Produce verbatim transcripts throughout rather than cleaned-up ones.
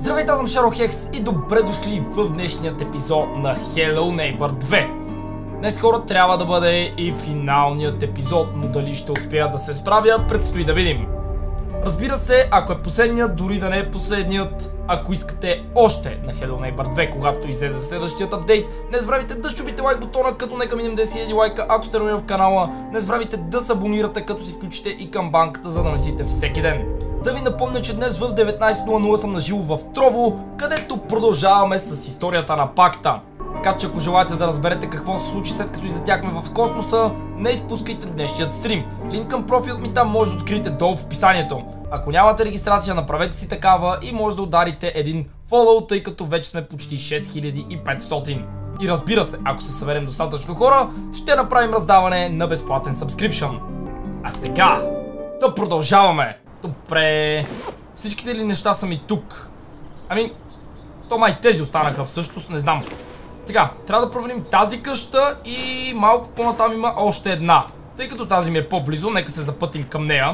Здравейте, аз съм Шаро-Хекс и добре дошли в днешният епизод на Hello Neighbor две. Днес, хора, трябва да бъде и финалният епизод, но дали ще успея да се справя, предстои да видим. Разбира се, ако е последният, дори да не е последният, ако искате още на Hello Neighbor две, когато излезе следващият апдейт, не забравяйте да щупите лайк бутона, като нека минем десет хиляди лайка, ако сте нови в канала. Не забравяйте да се абонирате, като си включите и камбанката, за да месите всеки ден. Да ви напомня, че днес в деветнайсет нула нула съм наживо в Трово, където продължаваме с историята на пакта. Така че ако желаете да разберете какво се случи след като излетяхме в космоса, не изпускайте днешният стрим. Линк към профилът ми там може да откриете долу в описанието. Ако нямате регистрация, направете си такава и може да ударите един фолоу, тъй като вече сме почти шест хиляди и петстотин. И разбира се, ако се съберем достатъчно хора, ще направим раздаване на безплатен subscription. А сега да продължаваме. Добре, всичките ли неща са ми тук? Ами, то май тези останаха всъщност, не знам. Сега, трябва да проверим тази къща и малко по-натам има още една. Тъй като тази ми е по-близо, нека се запътим към нея.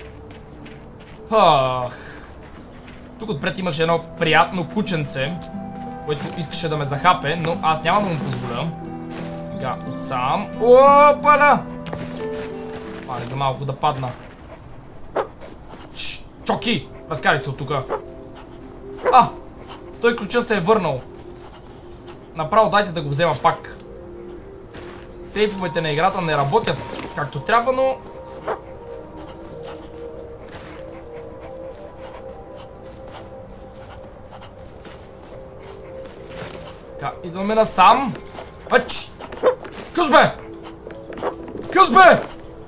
Ах. Тук отпред имаше едно приятно кученце, което искаше да ме захапе, но аз няма да му позволя. Сега отсам. Опаля! Пале за малко да падна. Чш, чоки! Разкари се от тука. А! Той ключа се е върнал. Направо дайте да го взема пак. Сейфовете на играта не работят както трябва, но... Така, идваме насам. Ач! Къж бе! Къж бе!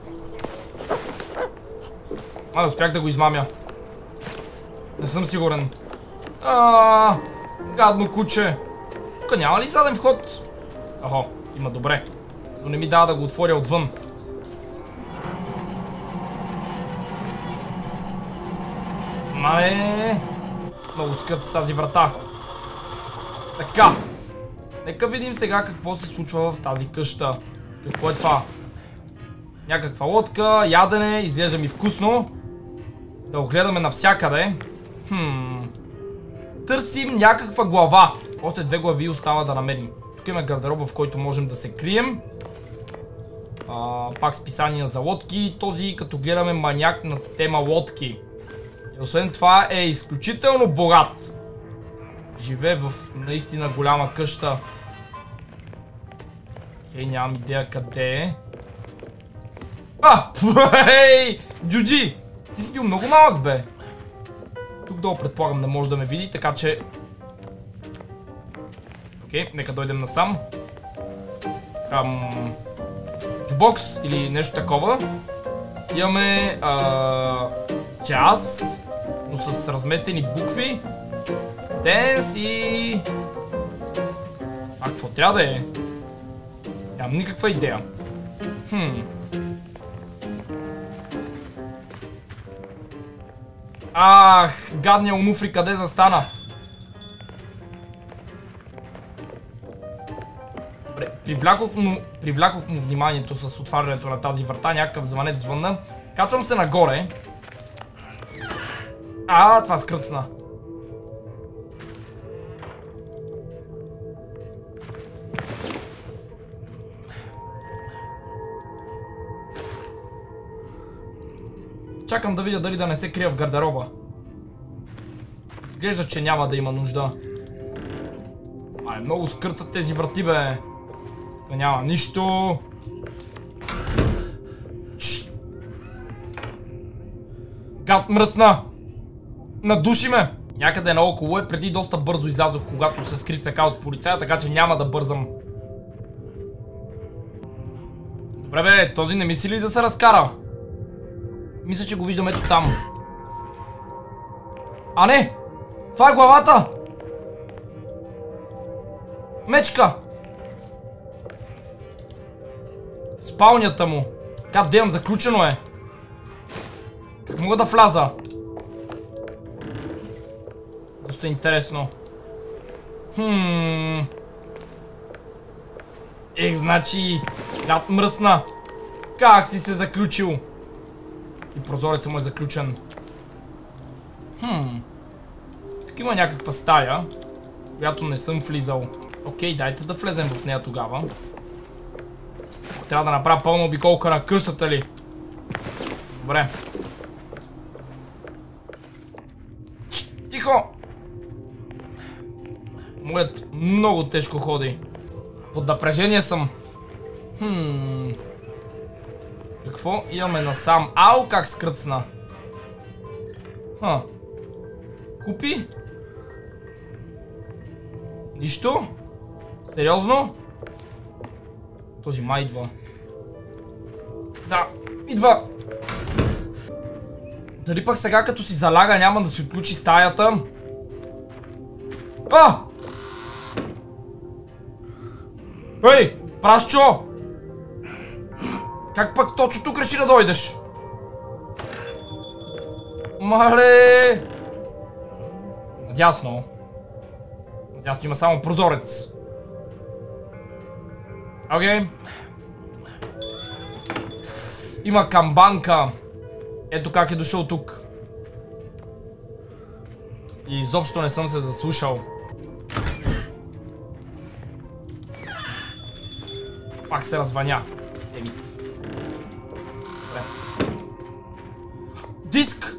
А, не успях да го измамя. Не съм сигурен. Ааа, гадно куче. Тук няма ли заден вход? Ахо, има, добре. Но не ми дава да го отворя отвън. Мале! Много скърца тази врата. Така. Нека видим сега какво се случва в тази къща. Какво е това? Някаква лодка, ядене, изглежда ми вкусно. Да го гледаме навсякъде. Хм. Търсим някаква глава. Още две глави остава да намерим. Тук има гардероба, в който можем да се крием. А, пак списания за лодки. Този, като гледаме, маняк на тема лодки. И освен това е изключително богат. Живее в наистина голяма къща. Хей, нямам идея къде е. А! Хей! Джуджи! Ти си бил много малък, бе. Тук долу предполагам не може да ме види, така че... Окей, нека дойдем насам. Ам... Джубокс или нещо такова. Имаме... А... час, но с разместени букви. Денс и... А, какво трябва да е? Нямам никаква идея. Хм... Ах, гадния Онуфри къде застана? Добре, привлякох му, привлякох му вниманието с отварянето на тази врата, някакъв звънец звънна. Качвам се нагоре. А, това скръцна. Чакам да видя дали да не се крия в гардероба. Изглежда, че няма да има нужда. Ай, много скърцат тези врати, бе. Тук няма нищо. Чш. Гад мръсна. Надуши ме. Някъде наоколо е, преди доста бързо излязох, когато се скрих така от полицая, така че няма да бързам. Добре, бе, този не мисли ли да се разкара? Мисля, че го виждам ето там. А не! Това е главата! Мечка! Спалнята му. Как девам, заключено е. Как мога да вляза? Доста интересно. Хм. Ех, значи... Гад мръсна. Как си се заключил? И прозорецът му е заключен. Хм. Тук има някаква стая, която не съм влизал. Окей, дайте да влезем в нея тогава. Трябва да направя пълна обиколка на къщата ли? Добре. Тихо! Моят много тежко ходи. Под напрежение съм. Хм. Какво имаме насам? Ау, как скръцна. Ха. Купи? Нищо? Сериозно? Този май идва. Да, идва. Дали пък сега като си заляга няма да се отключи стаята? А! Ей, прашчо! Как пък точно тук реши да дойдеш? Мале! Надясно. Надясно има само прозорец. Окей. Okay. Има камбанка. Ето как е дошъл тук. И изобщо не съм се заслушал. Пак се развъня. Демит. Добре. Диск!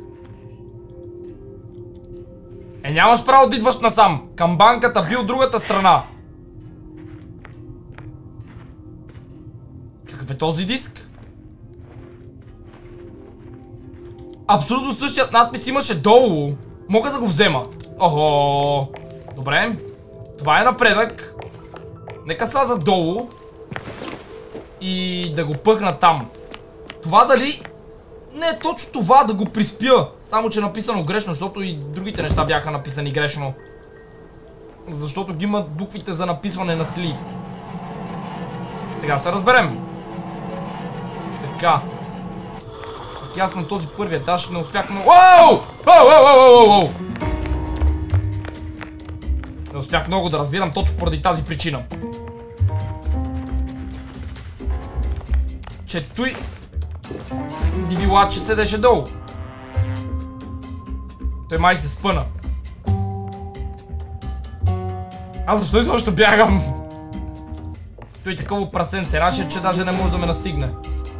Е, нямаш право да идваш насам. Камбанката би от другата страна. Какъв е този диск? Абсолютно същият надпис имаше долу. Мога да го взема. Охо. Добре. Това е напредък. Нека сляза долу. И да го пъхна там. Това дали... Не е точно това, да го приспя. Само че е написано грешно, защото и другите неща бяха написани грешно. Защото ги имат буквите за написване на сли. Сега ще разберем. Така. Аз на този първи етаж не успях много... Уау! Уау, уау, уау, уау, уау! Не успях много да разбирам точно поради тази причина. Че той... Дивилаче седеше долу. Той май се спъна. Аз защо изобщо бягам? Той такова прасенце наше, че даже не може да ме настигне.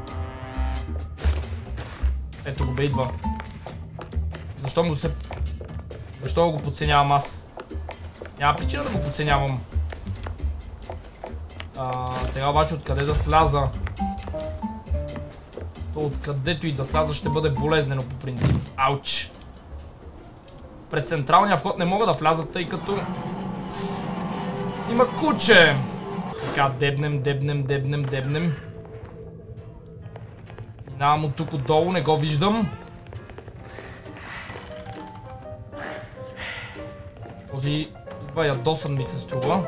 Ето го бе, идва. Защо му се... Защо го подценявам аз? Няма причина да го подценявам. А, сега обаче откъде да сляза? То откъдето и да сляза ще бъде болезнено по принцип. Ауч! През централния вход не мога да вляза, тъй като... Има куче! Така, дебнем, дебнем, дебнем, дебнем. Минавам от тук отдолу, не го виждам. Този идва ядосан ми се струва.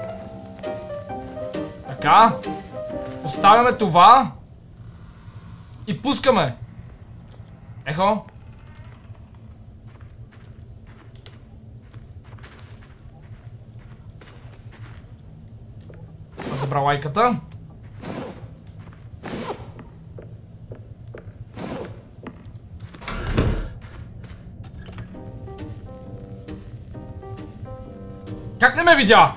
Така. Поставяме това. И пускаме. Ехо. Забра лайката. Как не ме видя?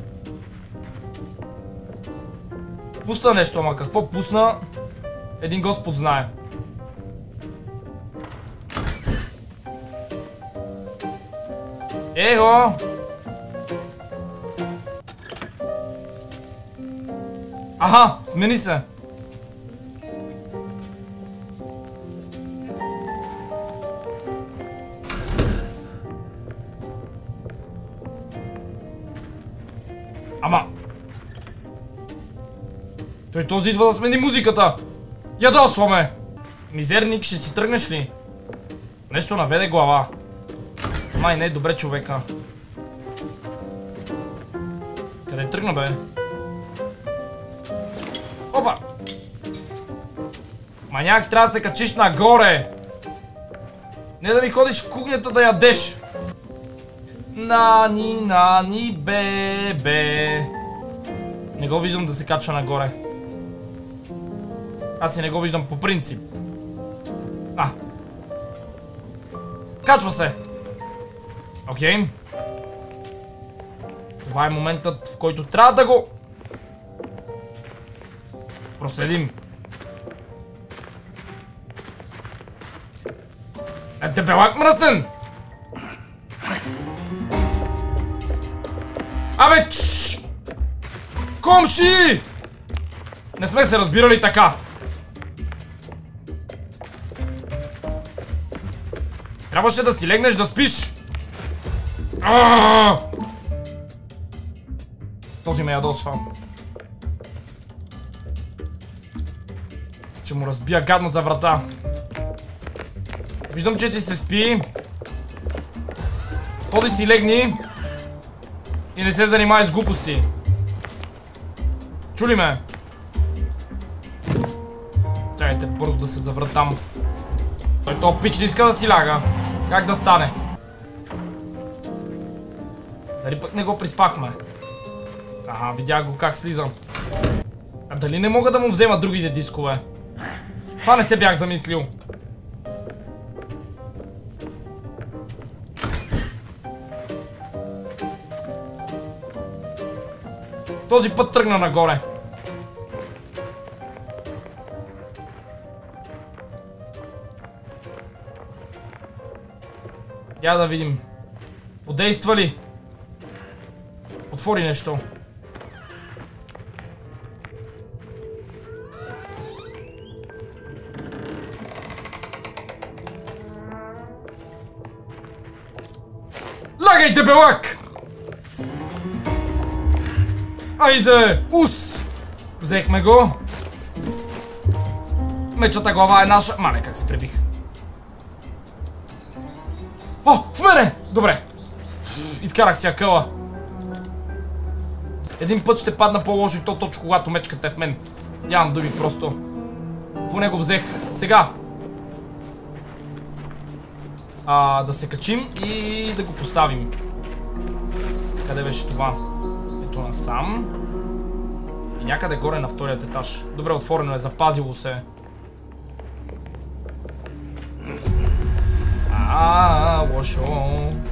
Пусна нещо, ама какво пусна? Един Господ знае. Его! Аха, смени се. Ама... Той този идва да смени музиката. Ядосваме! Мизерник, ще си тръгнеш ли? Нещо наведе глава. Май не е добре човека. Къде тръгна, бе? Опа! Маняк, трябва да се качиш нагоре! Не да ми ходиш в кухнята да ядеш! Нани, нани, бе, бе. Не го виждам да се качва нагоре. Аз и не го виждам по принцип. А! Качва се! Окей. Това е моментът, в който трябва да го проследим. Е, дебелак мръсен! Абе, чш! Комши! Не сме се разбирали така. Трябваше да си легнеш да спиш. Аааа! Този ме ядосва. Ще му разбия гадната врата. Виждам, че ти се спи. Ходи си легни. И не се занимай с глупости. Чули ме? Чакайте бързо да се завратам. Той то пич не иска да си ляга. Как да стане? Дали пък не го приспахме? Ага, видях го как слизам. А дали не мога да му взема другите дискове? Това не се бях замислил. Този път тръгна нагоре. Я да видим. Подейства ли? Отвори нещо. Лагай, дебелак! Айде! Ус! Взехме го. Мечата глава е наша. Мале, как се пребих. О, в мене! Добре. Изкарах си акъла. Един път ще падна по-лошо и то точно когато мечката е в мен. Нямам думи просто. Поне го взех. Сега. А, да се качим и да го поставим. Къде беше това? Ето насам. И някъде горе на вторият етаж. Добре, отворено е, запазило се. Ааа, лошо.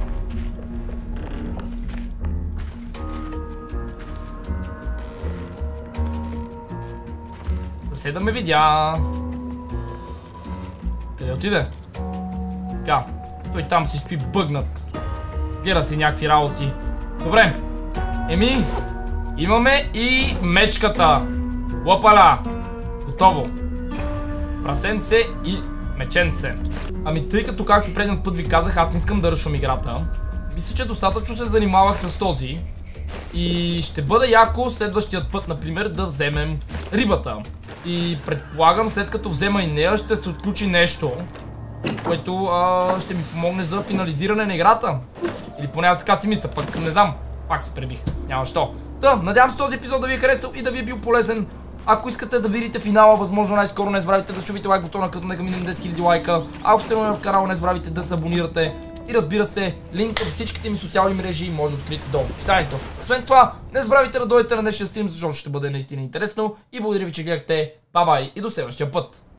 Съседа ме видя. Къде отиде? Така, той там си спи бъгнат. Гледа си някакви работи. Добре. Еми, имаме и мечката. Лапала. Готово. Прасенце и меченце. Ами тъй като както предният път ви казах, аз не искам да ръшвам играта. Мисля, че достатъчно се занимавах с този. И ще бъде яко следващият път, например, да вземем рибата. И предполагам, след като взема и нея, ще се отключи нещо, което а, ще ми помогне за финализиране на играта. Или поне аз така си мисля, пък не знам. Пак се пребих. Няма що. Та, надявам се този епизод да ви е харесал и да ви е бил полезен. Ако искате да видите финала, възможно най-скоро, не забравяйте да щупите лайк бутона, като нека минем десет хиляди лайка. Ако сте нови в канала, не забравяйте да се абонирате. И разбира се, линк към всичките ми социални мрежи може да откриете долу в описанието. Освен това, не забравяйте да дойдете на днешния стрим, защото ще бъде наистина интересно. И благодаря ви, че гледахте. Бай-бай и до следващия път.